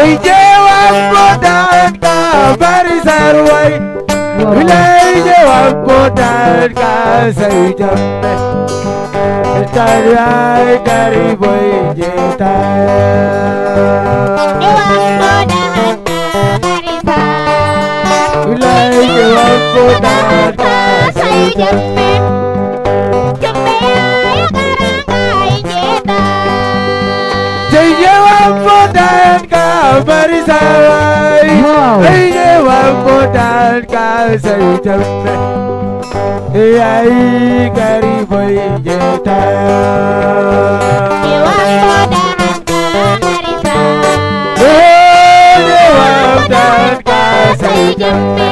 Say Jewan Bodan ka Barisar way Ilay Jewan Bodan ka say Jamme Taray Kariboy Jeta Jewan Bodan ka Barisar Ilay Jewan Bodan ka say Jamme Bodan ka Barisar ay Jewan Bodan ka say Jamme ay Kariboy Jeta Jewan Bodan ka Barisar Jewan Bodan ka say Jamme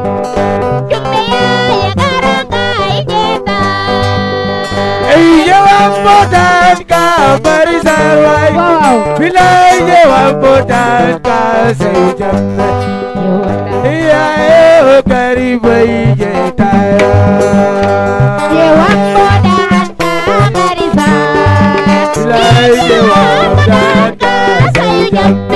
ay Jewan Bodan ka Barisar Bilay Jewan Bodan ka say Jamme ay Kariboy Jeta Jewan Bodan ka Barisar Bilay Jewan Bodan ka say Jamme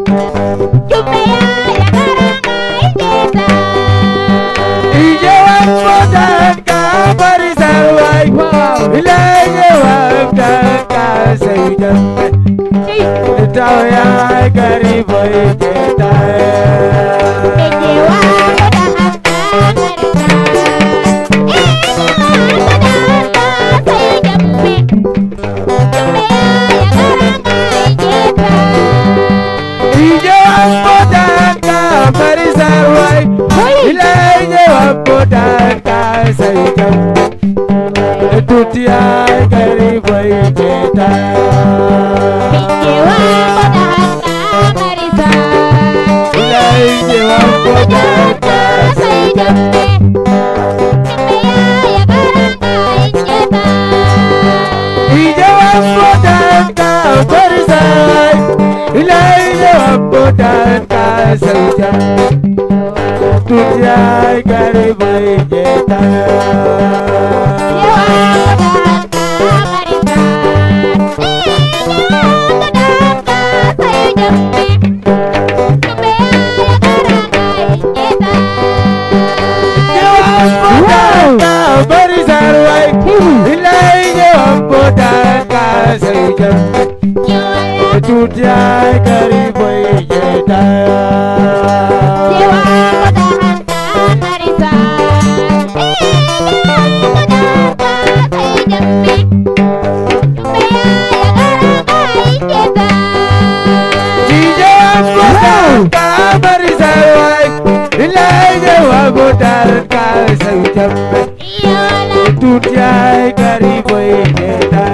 Jewan Bodan ka Barisar Bilay Jewan Bodan ka say Jamme Tawya Kariboy Jeta Jewan Bodan ka Barisar Bilay Jewan Bodan ka say Jamme Tutya Kariboy Jeta Bilay Jewan Bodan ka say Jamme Jewan Bodan ka Barisar Bilay Jewan Bodan ka say Jamme Tutya Kariboy Jeta Barisar Bilay Jewan Bodan ka say Jamme Tutya Kariboy Jeta Jewan Bodan ka Barisar Bilay Jewan Bodan ka say Jamme Tutya Kariboy Jeta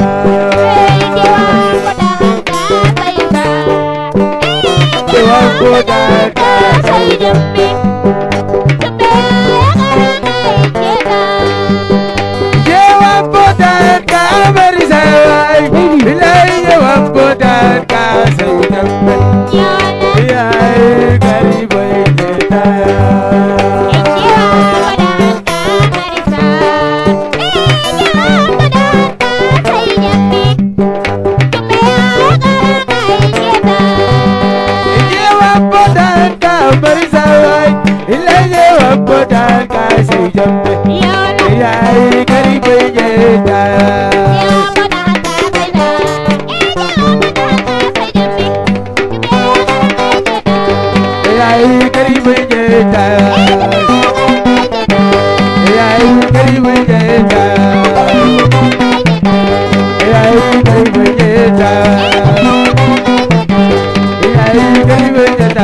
Jewan Bodan ka say Jamme Jewan Bodan ka Barisar Bilay Jewan Bodan ka say Jamme ay Kariboy Jeta Jewan Bodan ka Barisar Bilay Jewan Bodan ka say Jamme ay Kariboy Jeta ay Kariboy Jeta ay Kariboy Jeta ay Kariboy Jeta ay Kariboy Jeta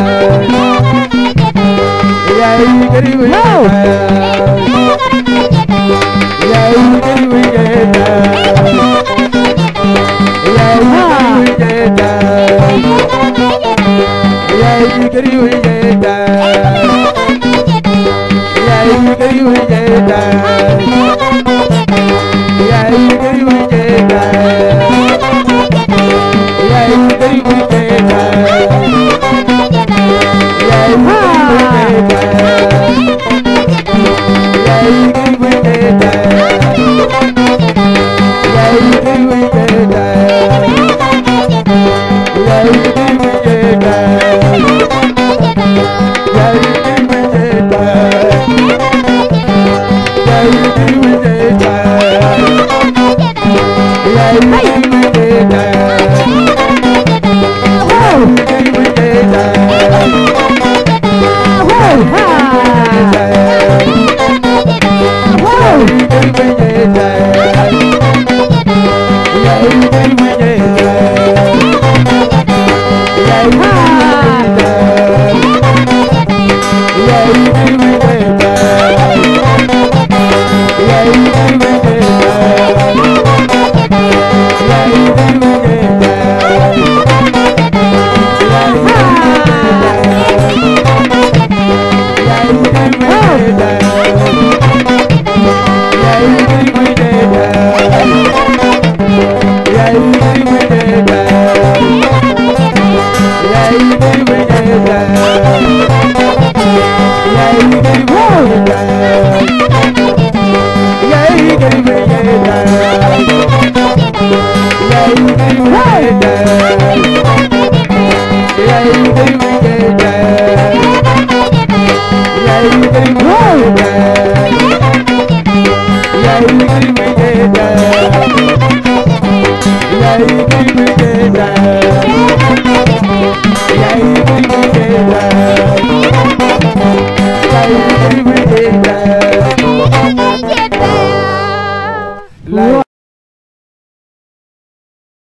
ay Kariboy Yeah.